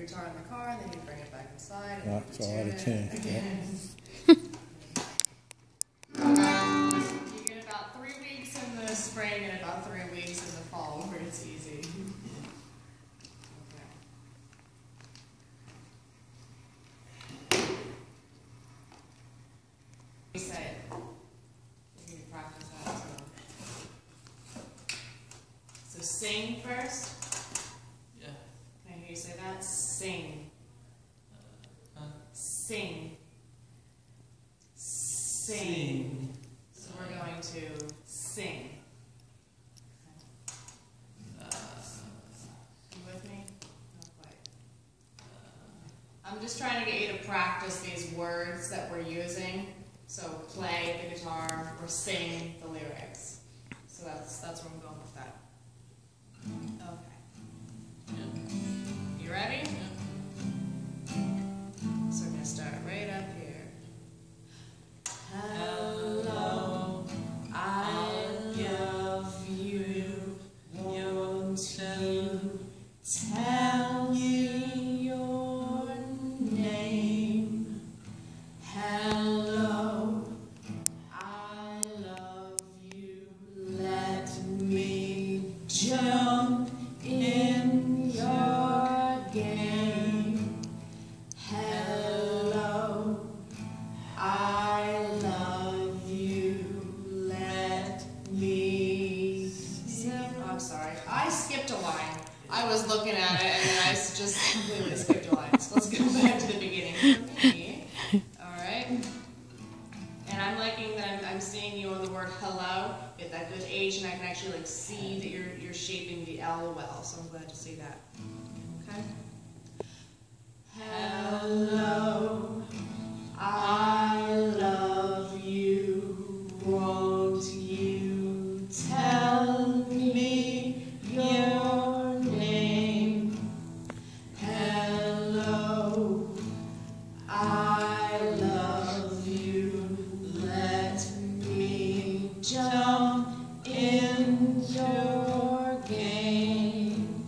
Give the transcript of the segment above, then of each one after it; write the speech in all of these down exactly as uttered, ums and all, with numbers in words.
guitar in the car, and then you bring it back inside, and Yeah, you it's all out of tune tune. it again. You get about three weeks in the spring and about three weeks in the fall where it's easy. Okay. Say it. You can practice that as well. So sing first. Yeah. Can I hear you say that? Sing. Uh, huh? Sing. Sing. Sing. So we're going to sing. Uh, You with me? Not quite. I'm just trying to get you to practice these words that we're using. So play the guitar or sing the lyrics. So that's that's where I'm going with that. Okay. yeah. You ready? Yeah. So we're gonna start right up here. Hello, I love you. want to Tell me your name. Hello, I love you. Let me jump in your game. Hello, I love you. Let me sing. Oh, I'm sorry. I skipped a line. I was looking at it and then I s- just completely skipped a line. So let's go back to the beginning for me. Alright. And I'm liking that I'm, I'm seeing you on the word hello at that good age, and I can actually like see that you're you're shaping the L well, so I'm glad to see that. Okay? Hello, I love you. Won't you tell me your name? Hello, I love you. Let me jump in your game.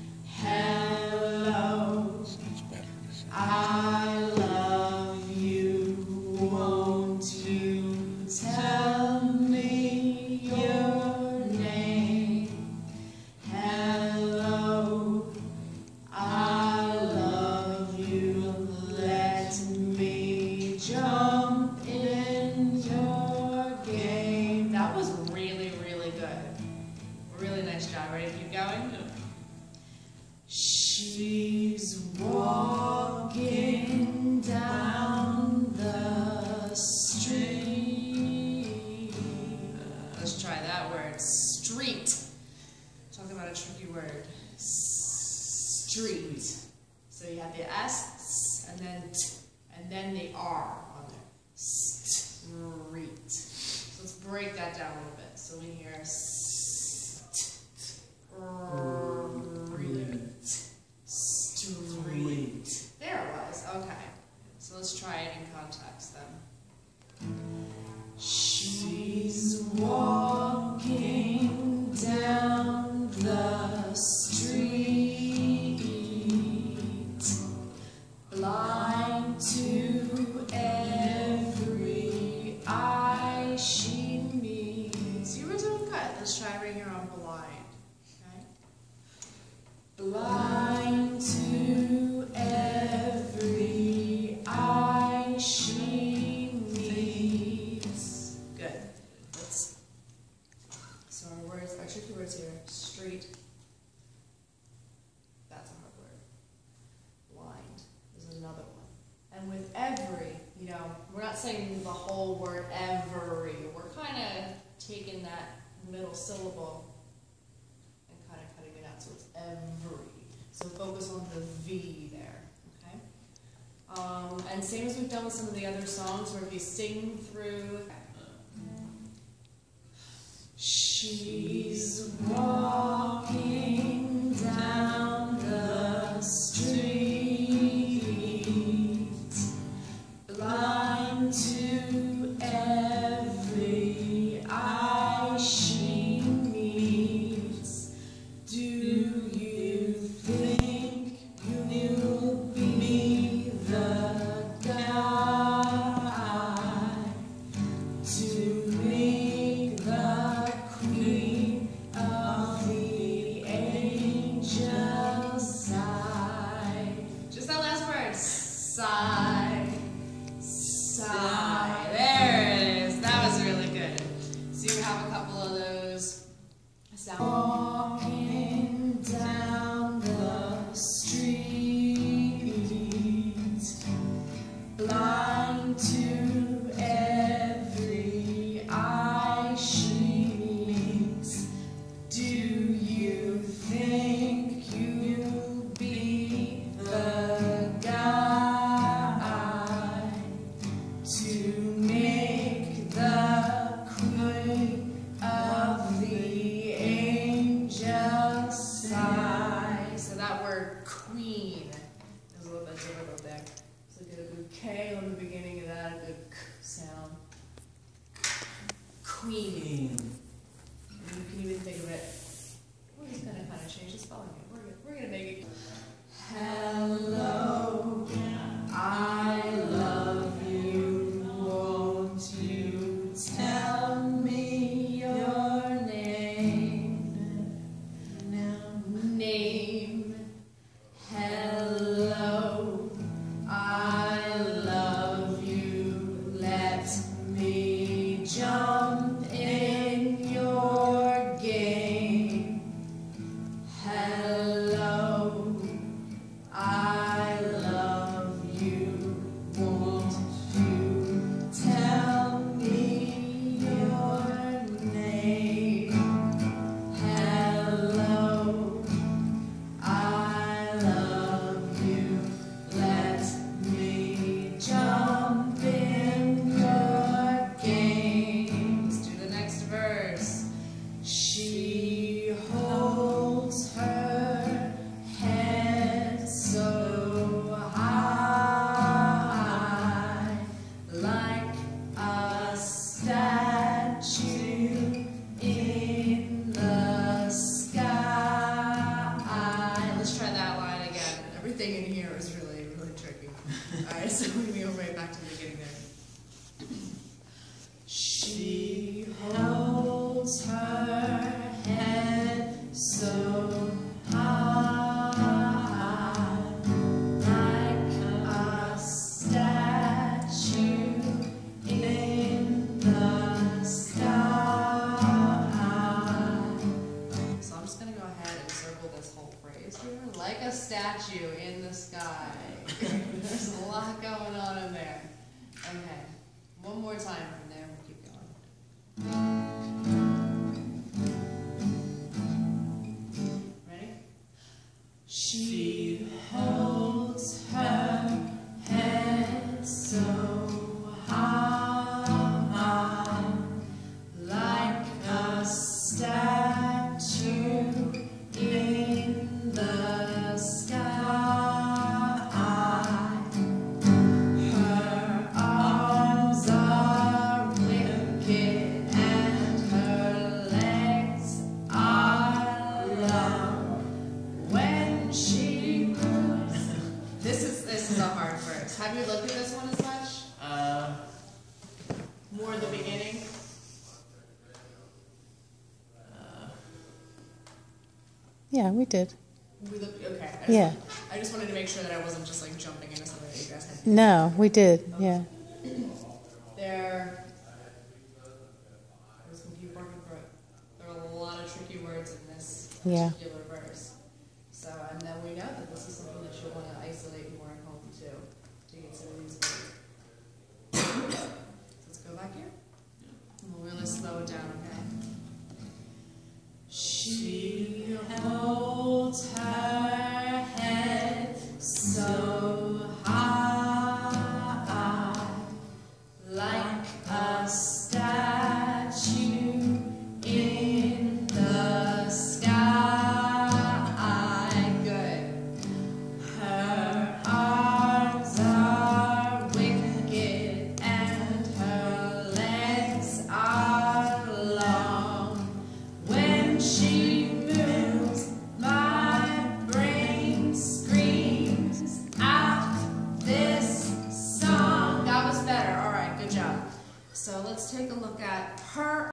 Hello, Sounds better. I love you. Won't you tell me your name? Hello, I love you. Let me jump in your game. That was really, really good. Really nice job. Ready to keep going? She's walking down the street. Let's try that word. Street. Talk about a tricky word. Street. So you have the S and then T and then the R on there. Street. So let's break that down a little bit. So we hear st- street. Street. There it was. Okay. So let's try it in context then. She's walking down the street, blind to every eye she meets. You were doing good. Let's try right here on blind. Okay? Blind to every eye she meets. Good. Let's. So our words, our tricky words here. Street. That's a hard word. Blind is another one. And with every, you know, we're not saying the whole word every. We're kind of taking that middle syllable and kind of cutting it out. So it's every. So focus on the V there, okay? Um, and same as we've done with some of the other songs, where if you sing through, she's walking down the street, blind to every eye she meets. Do you think you'll word queen is a little bit difficult there. So get a good K on the beginning of that, a good K sound. Queen. And you can even think of it. We're just gonna kind of change the spelling. We're gonna, we're gonna make it. Hello, I love you. Won't you tell me your name? Now, name. Hello, I love you. Let me jump in your game. Hello, I love you. Won't you tell me your name? Hello, I love you. Let me jump in your game. Let's do the next verse. She holds her head so high, like a statue in the sky. Let's try that line again. Everything in here is really, really tricky. Alright, so we're going to go right back to the beginning there. She holds her head so high, like a statue in the sky. So I'm just going to go ahead and circle this whole phrase here. Like a statue in the sky. There's a lot going on in there. Okay. One more time from there. We'll keep going. Ready? She holds her head so high, like a statue in the sky. Her arms are wicked and her legs are long. When she moves, this is this is a hard verse. Have you looked at this one as much? Uh, More the beginning. uh, Yeah, we did. We looked okay. I just, Yeah. I just wanted to make sure that I wasn't just like jumping into something that you guys had. No, we did. Yeah. There. I'm just gonna keep working through it. There are a lot of tricky words in this Yeah. particular verse. So, and then we know that this is something that you'll want to isolate more at home too, to get some of these words. Let's go back here. And we'll really slow it down, okay? She holds her head so high, like a statue in the sky. Good. Her arms are wicked and her legs are long. When she moves, my brain screams out this song. That was better. All right, good job. So let's take a look at her